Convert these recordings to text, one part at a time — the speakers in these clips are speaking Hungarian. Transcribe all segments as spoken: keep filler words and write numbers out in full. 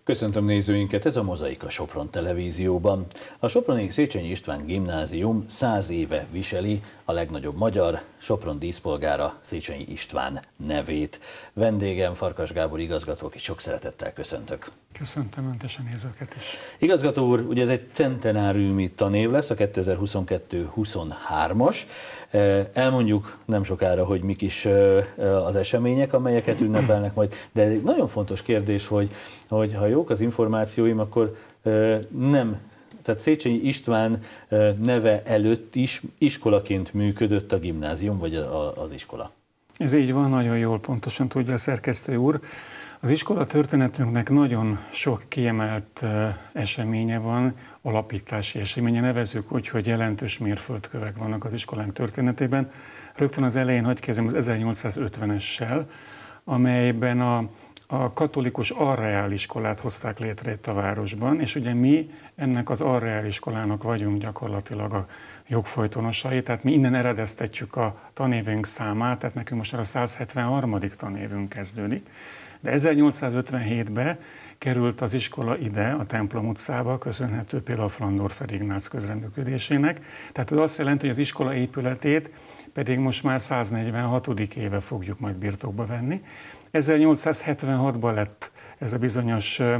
Köszöntöm nézőinket, ez a Mozaik a Sopron televízióban. A soproni Széchenyi István Gimnázium száz éve viseli a legnagyobb magyar, Sopron díszpolgára Széchenyi István nevét. Vendégem Farkas Gábor igazgató, akit sok szeretettel köszöntök. Köszöntöm Önt és a nézőket is. Igazgató úr, ugye ez egy centenáriumi tanév lesz, a kétezer-huszonkettő huszonhármas. Elmondjuk nem sokára, hogy mik is az események, amelyeket ünnepelnek majd, de egy nagyon fontos kérdés, hogy, hogy ha jók az információim, akkor nem, tehát Széchenyi István neve előtt is iskolaként működött a gimnázium, vagy az iskola. Ez így van, nagyon jól pontosan tudja a szerkesztő úr. Az iskola történetünknek nagyon sok kiemelt eseménye van, alapítási eseménye, nevezzük úgy, hogy jelentős mérföldkövek vannak az iskolánk történetében. Rögtön az elején hadd kezdjem az ezernyolcszázötvenessel, amelyben a, a katolikus arreáliskolát hozták létre itt a városban, és ugye mi ennek az arreáliskolának vagyunk gyakorlatilag a jogfolytonosai, tehát mi innen eredeztetjük a tanévünk számát, tehát nekünk most már a száz hetvenharmadik tanévünk kezdődik. De ezernyolcszázötvenhétben került az iskola ide, a Templom utcába, köszönhető például a Flandorfer Ignác közreműködésének. Tehát ez azt jelenti, hogy az iskola épületét pedig most már száznegyvenhatodik éve fogjuk majd birtokba venni. ezernyolcszázhetvenhatban lett ez a bizonyos e,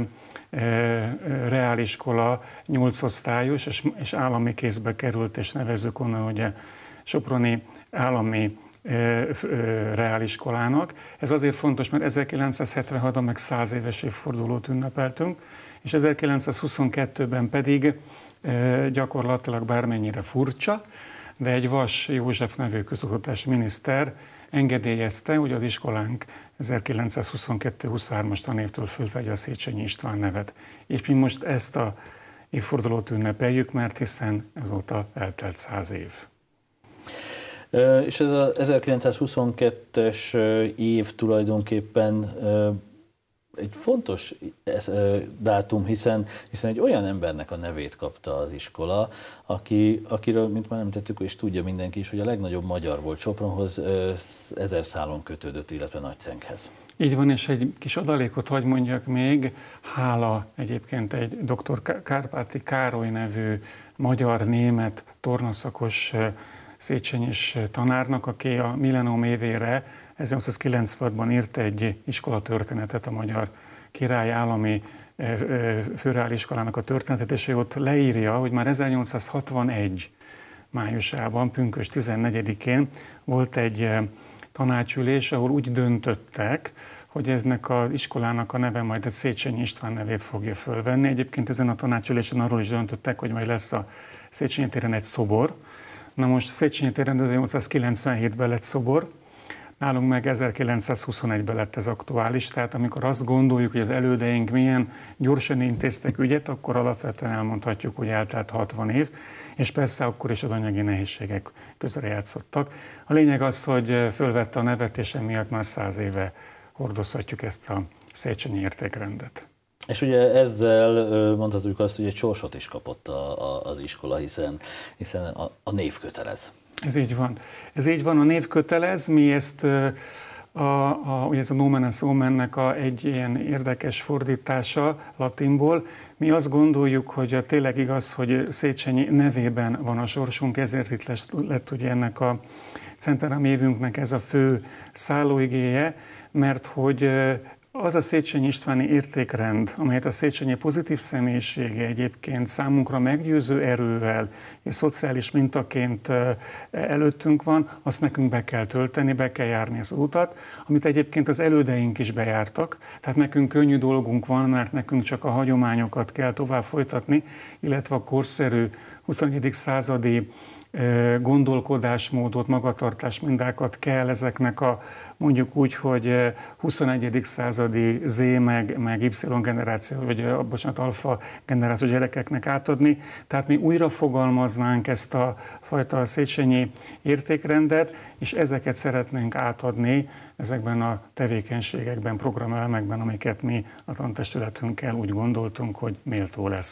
e, reáliskola nyolc osztályos, és, és állami kézbe került, és nevezzük onnan, hogy a Soproni állami reáliskolának. Ez azért fontos, mert ezerkilencszázhetvenhatban meg száz éves évfordulót ünnepeltünk, és ezerkilencszázhuszonkettőben pedig gyakorlatilag bármennyire furcsa, de egy Vas József nevű közoktatási miniszter engedélyezte, hogy az iskolánk ezerkilencszázhuszonkettő huszonhármas tanévtől fölvegye a Széchenyi István nevet. És mi most ezt a évfordulót ünnepeljük, mert hiszen azóta eltelt száz év. És ez az ezerkilencszázhuszonkettes év tulajdonképpen egy fontos dátum, hiszen, hiszen egy olyan embernek a nevét kapta az iskola, aki, akiről, mint már említettük, és tudja mindenki is, hogy a legnagyobb magyar volt Sopronhoz, ezer szálon kötődött, illetve Nagycenkhez. Így van, és egy kis adalékot hagy mondjak még, hála egyébként egy doktor Kárpáti Károly nevű magyar-német tornaszakos széchenyis tanárnak, aki a millennium évére ezernyolcszázkilencvenhatban írt egy iskolatörténetet, a Magyar Királyi Állami Főreáliskolának a történetet, és ő ott leírja, hogy már ezernyolcszázhatvanegy májusában, pünkösd tizennegyedikén volt egy tanácsülés, ahol úgy döntöttek, hogy eznek az iskolának a neve majd egy Széchenyi István nevét fogja fölvenni. Egyébként ezen a tanácsülésen arról is döntöttek, hogy majd lesz a Széchenyi téren egy szobor. Na most Széchenyi téren ezernyolcszázkilencvenhétben lett szobor, nálunk meg ezerkilencszázhuszonegyben lett ez aktuális, tehát amikor azt gondoljuk, hogy az elődeink milyen gyorsan intéztek ügyet, akkor alapvetően elmondhatjuk, hogy eltelt hatvan év, és persze akkor is az anyagi nehézségek közrejátszottak. A lényeg az, hogy fölvette a nevet, és emiatt már száz éve hordozhatjuk ezt a széchenyi értékrendet. És ugye ezzel mondhatjuk azt, hogy egy sorsot is kapott a, a, az iskola, hiszen, hiszen a, a név kötelez. Ez így van. Ez így van, a név kötelez. Mi ezt, a, a, ugye ez a nomen omennek a egy ilyen érdekes fordítása latinból. Mi azt gondoljuk, hogy tényleg igaz, hogy Széchenyi nevében van a sorsunk, ezért itt lett, lett ugye ennek a centenáriumi évünknek ez a fő szállóigéje, mert hogy az a Széchenyi Istváni értékrend, amelyet a Széchenyi pozitív személyisége egyébként számunkra meggyőző erővel és szociális mintaként előttünk van, azt nekünk be kell tölteni, be kell járni az utat, amit egyébként az elődeink is bejártak. Tehát nekünk könnyű dolgunk van, mert nekünk csak a hagyományokat kell tovább folytatni, illetve a korszerű huszonegyedik századi gondolkodásmódot, magatartásmintákat kell ezeknek a mondjuk úgy, hogy huszonegyedik századi Z meg, meg Y generáció, vagy bocsánat, alfa generáció gyerekeknek átadni. Tehát mi újra fogalmaznánk ezt a fajta széchenyi értékrendet, és ezeket szeretnénk átadni ezekben a tevékenységekben, programelemekben, amiket mi a tantestületünkkel úgy gondoltunk, hogy méltó lesz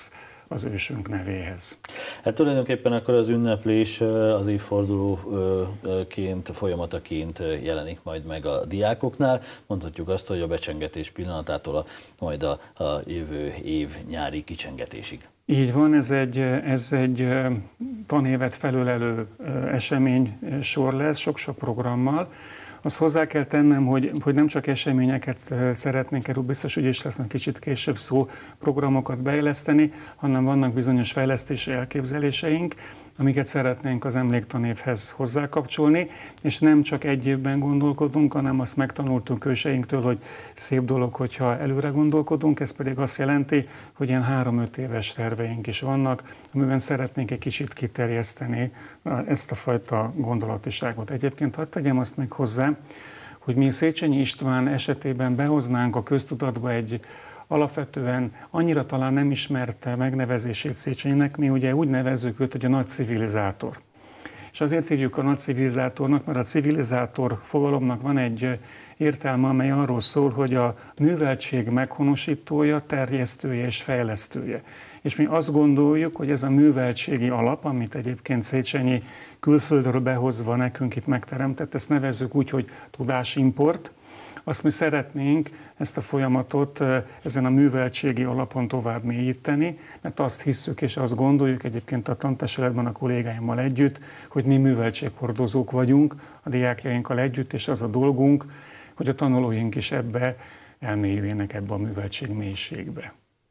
az ősünk nevéhez. Hát tulajdonképpen akkor az ünneplés az évfordulóként, folyamataként jelenik majd meg a diákoknál. Mondhatjuk azt, hogy a becsengetés pillanatától a, majd a, a jövő év nyári kicsengetésig. Így van, ez egy, ez egy tanévet felölelő esemény sor lesz, sok-sok programmal. Azt hozzá kell tennem, hogy, hogy nem csak eseményeket szeretnénk, erről biztos, hogy is lesznek kicsit később szó, programokat beilleszteni, hanem vannak bizonyos fejlesztési elképzeléseink, amiket szeretnénk az emléktanévhez hozzákapcsolni, és nem csak egy évben gondolkodunk, hanem azt megtanultunk őseinktől, hogy szép dolog, hogyha előre gondolkodunk, ez pedig azt jelenti, hogy ilyen három-öt éves terveink is vannak, amiben szeretnénk egy kicsit kiterjeszteni ezt a fajta gondolatiságot. Egyébként hadd tegyem azt még hozzá, hogy mi Széchenyi István esetében behoznánk a köztudatba egy alapvetően annyira talán nem ismerte megnevezését Széchenyinek, mi ugye úgy nevezzük őt, hogy a nagy civilizátor. És azért hívjuk a nagy civilizátornak, mert a civilizátor fogalomnak van egy értelme, amely arról szól, hogy a műveltség meghonosítója, terjesztője és fejlesztője. És mi azt gondoljuk, hogy ez a műveltségi alap, amit egyébként Széchenyi külföldről behozva nekünk itt megteremtett, ezt nevezzük úgy, hogy tudásimport, azt mi szeretnénk ezt a folyamatot ezen a műveltségi alapon tovább mélyíteni, mert azt hisszük és azt gondoljuk egyébként a tantestületben a kollégáimmal együtt, hogy mi műveltséghordozók vagyunk a diákjainkkal együtt, és az a dolgunk, hogy a tanulóink is ebbe elmélyüljenek ebbe a műveltség mélységbe.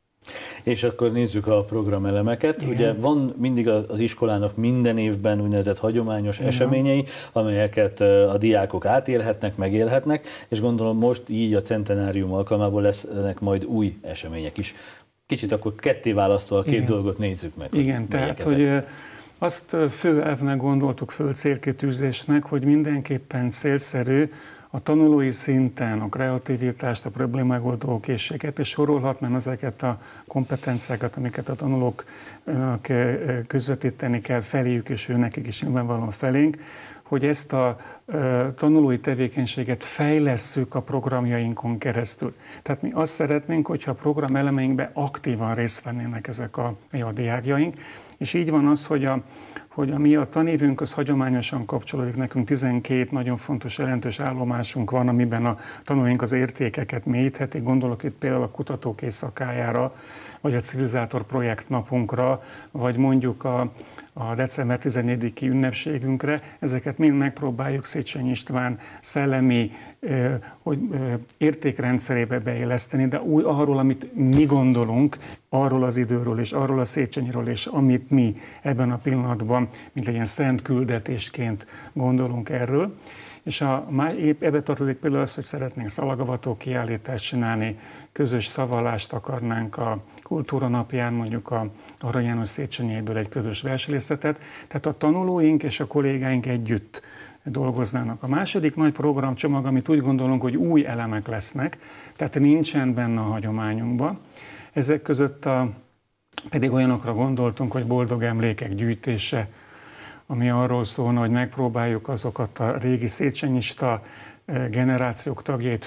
És akkor nézzük a programelemeket. Igen. Ugye van mindig az iskolának minden évben úgynevezett hagyományos Igen. eseményei, amelyeket a diákok átélhetnek, megélhetnek, és gondolom most így a centenárium alkalmából lesznek majd új események is. Kicsit akkor ketté választva a két Igen. dolgot nézzük meg. Igen, tehát ezek. Hogy azt fő elvnek gondoltuk, fő célkitűzésnek, hogy mindenképpen célszerű a tanulói szinten a kreativitást, a problémamegoldó készséget, és sorolhatnám ezeket a kompetenciákat, amiket a tanulóknak közvetíteni kell feléjük, és ő nekik is nyilvánvalóan felénk, hogy ezt a tanulói tevékenységet fejlesszük a programjainkon keresztül. Tehát mi azt szeretnénk, hogyha a program elemeinkben aktívan részt vennének ezek a, a diákjaink, és így van az, hogy a, hogy a mi a tanévünk az hagyományosan kapcsolódik, nekünk tizenkét nagyon fontos, jelentős állomásunk van, amiben a tanulóink az értékeket mélyíthetik, gondolok itt például a kutatók éjszakájára, vagy a civilizátor projekt napunkra, vagy mondjuk a, a december tizennegyediki ünnepségünkre, ezeket mind megpróbáljuk Széchenyi István szellemi ö, hogy, ö, értékrendszerébe beilleszteni, de úgy arról, amit mi gondolunk, arról az időről és arról a Széchenyiről, és amit mi ebben a pillanatban, mint egy ilyen szent küldetésként gondolunk erről. És a, épp ebbe tartozik például az, hogy szeretnénk szalagavató kiállítást csinálni, közös szavalást akarnánk a kultúra napján, mondjuk a Arany János Széchenyiből egy közös versenyrészetet, tehát a tanulóink és a kollégáink együtt dolgoznának. A második nagy programcsomag, amit úgy gondolunk, hogy új elemek lesznek, tehát nincsen benne a hagyományunkban. Ezek között a, pedig olyanokra gondoltunk, hogy boldog emlékek gyűjtése, ami arról szólna, hogy megpróbáljuk azokat a régi széchenyista generációk tagjait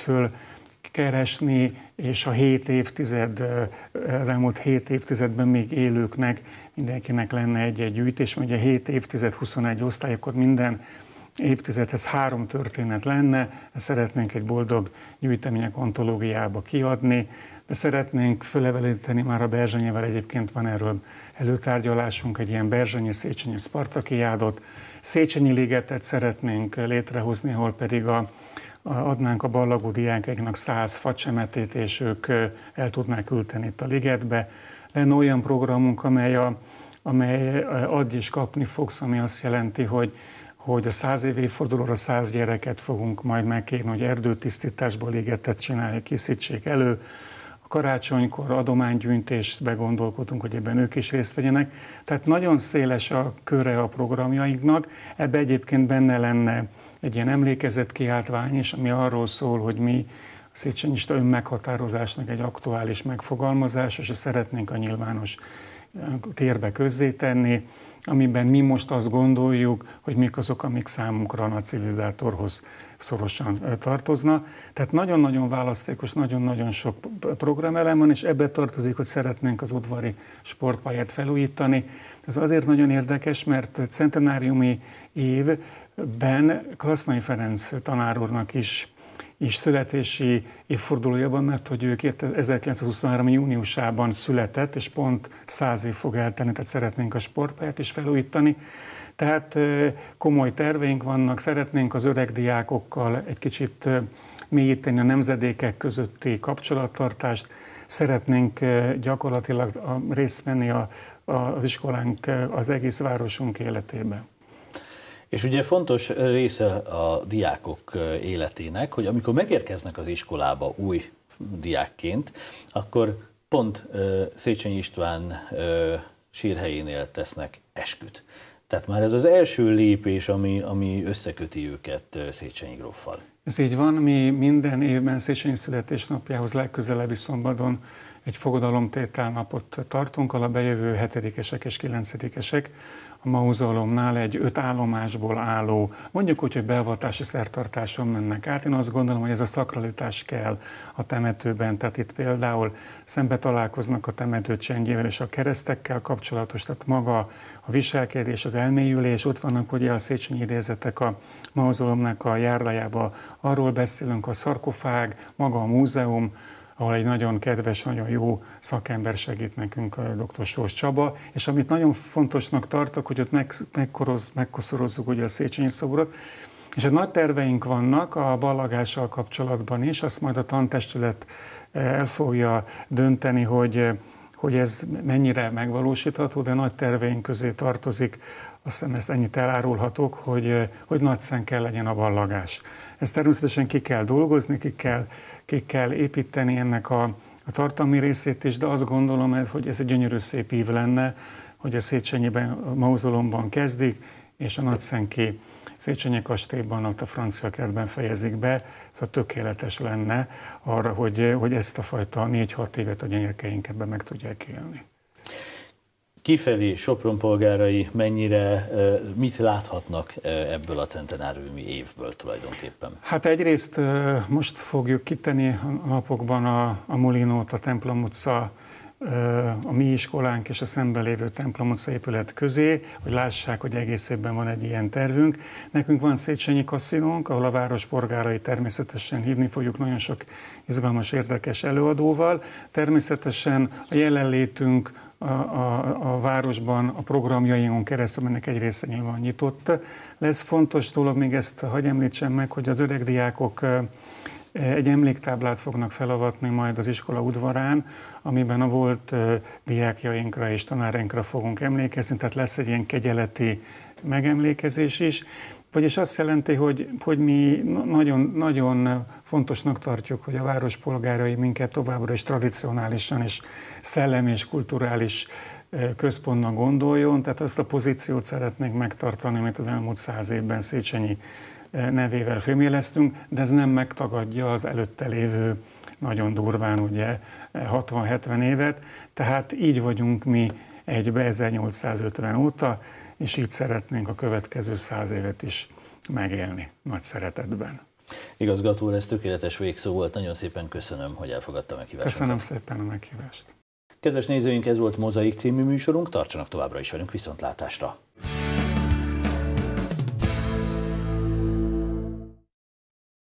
fölkeresni, és a hét évtized, az elmúlt hét évtizedben még élőknek mindenkinek lenne egy-egy gyűjtés, mert ugye hét évtized, huszonegy osztály, akkor minden évtizedhez három történet lenne, ezt szeretnénk egy boldog gyűjtemények antológiába kiadni, de szeretnénk fölevelíteni, már a Berzsenyivel egyébként van erről előtárgyalásunk, egy ilyen Berzsenyi-Széchenyi Szpartakiádot, Széchenyi ligetet szeretnénk létrehozni, ahol pedig a, a, adnánk a ballagó diákainknak száz facsemetét, és ők el tudnák ülteni itt a ligetbe. Lenne olyan programunk, amely, a, amely adj és kapni fogsz, ami azt jelenti, hogy hogy a száz év évfordulóra száz gyereket fogunk majd megkérni, hogy erdőtisztításból ligetet csinálják, készítsék elő. A karácsonykor adománygyűjtést begondolkodunk, hogy ebben ők is részt vegyenek. Tehát nagyon széles a köre a programjainknak. Ebbe egyébként benne lenne egy ilyen emlékezetkiáltvány is, ami arról szól, hogy mi a széchenyista önmeghatározásnak egy aktuális megfogalmazás, és szeretnénk a nyilvános térbe közzétenni, amiben mi most azt gondoljuk, hogy mik azok, amik számunkra a civilizátorhoz szorosan tartozna. Tehát nagyon-nagyon választékos, nagyon-nagyon sok programelem van, és ebbe tartozik, hogy szeretnénk az udvari sportpályát felújítani. Ez azért nagyon érdekes, mert centenáriumi évben Krasznai Ferenc tanár úrnak is és születési évfordulója van, mert hogy ő ezerkilencszázhuszonhárom júniusában született, és pont száz év fog eltenni, tehát szeretnénk a sportpályát is felújítani. Tehát komoly terveink vannak, szeretnénk az öreg diákokkal egy kicsit mélyíteni a nemzedékek közötti kapcsolattartást, szeretnénk gyakorlatilag részt venni a, a, az iskolánk, az egész városunk életébe. És ugye fontos része a diákok életének, hogy amikor megérkeznek az iskolába új diákként, akkor pont Széchenyi István sírhelyénél tesznek esküt. Tehát már ez az első lépés, ami, ami összeköti őket Széchenyi gróffal. Ez így van, mi minden évben Széchenyi születésnapjához legközelebbi szombaton egy fogadalomtételnapot tartunk, ahol a bejövő hetedikesek és kilencedikesek a mauzolomnál egy öt állomásból álló, mondjuk úgy, hogy beavatási szertartáson mennek át. Én azt gondolom, hogy ez a szakralitás kell a temetőben, tehát itt például szembe találkoznak a temető csendjével és a keresztekkel kapcsolatos, tehát maga a viselkedés, az elmélyülés, ott vannak ugye a Széchenyi idézetek a mauzolomnak a járdájába, arról beszélünk, a szarkofág, maga a múzeum, ahol egy nagyon kedves, nagyon jó szakember segít nekünk, a dr. Sós Csaba, és amit nagyon fontosnak tartok, hogy ott meg, megkoroz, megkoszorozzuk ugye a Széchenyi szobrot, és a nagy terveink vannak a ballagással kapcsolatban is, azt majd a tantestület el fogja dönteni, hogy, hogy ez mennyire megvalósítható, de nagy terveink közé tartozik, azt hiszem ezt ennyit elárulhatok, hogy, hogy nagyszán kell legyen a ballagás. Ezt természetesen ki kell dolgozni, ki kell, ki kell építeni ennek a, a tartalmi részét is, de azt gondolom, hogy ez egy gyönyörű szép ív lenne, hogy a Széchenyiben, a mauzolomban kezdik, és a nagyszenki Széchenyi kastélyban, ott a francia kertben fejezik be. Szóval tökéletes lenne arra, hogy, hogy ezt a fajta négy-hat évet a gyönyörkeink ebben meg tudják élni. Kifelé Sopron polgárai mennyire, mit láthatnak ebből a centenáriumi évből tulajdonképpen? Hát egyrészt most fogjuk kitenni a napokban a, a Mulinót, a Templom utca, a mi iskolánk és a szemben lévő Templom utca épület közé, hogy lássák, hogy egész évben van egy ilyen tervünk. Nekünk van Széchenyi kaszinónk, ahol a város polgárai természetesen hívni fogjuk nagyon sok izgalmas, érdekes előadóval. Természetesen a jelenlétünk A, a, a városban a programjainkon keresztül, ennek egy része nyilván nyitott lesz. Fontos dolog, még ezt hadd említsem meg, hogy az öreg diákok egy emléktáblát fognak felavatni majd az iskola udvarán, amiben a volt diákjainkra és tanárainkra fogunk emlékezni, tehát lesz egy ilyen kegyeleti megemlékezés is. Vagyis azt jelenti, hogy, hogy mi nagyon, nagyon fontosnak tartjuk, hogy a város polgárai minket továbbra is tradicionálisan és szellemi és kulturális központnak gondoljon, tehát azt a pozíciót szeretnénk megtartani, amit az elmúlt száz évben Széchenyi nevével fémjeleztünk, de ez nem megtagadja az előtte lévő nagyon durván ugye hatvan-hetven évet, tehát így vagyunk mi egybe ezernyolcszázötven óta, és így szeretnénk a következő száz évet is megélni nagy szeretetben. Igazgató úr, ez tökéletes végszó volt, nagyon szépen köszönöm, hogy elfogadta a meghívást. Köszönöm szépen a meghívást. Kedves nézőink, ez volt Mozaik című műsorunk, tartsanak továbbra is velünk, viszontlátásra!